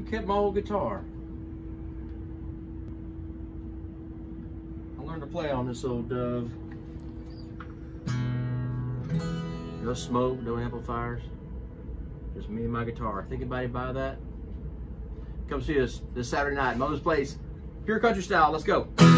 kept my old guitar. I learned to play on this old Dove. No smoke, no amplifiers. Just me and my guitar. Think anybody buy that? Come see us this Saturday night, Mother's Place, pure country style. Let's go.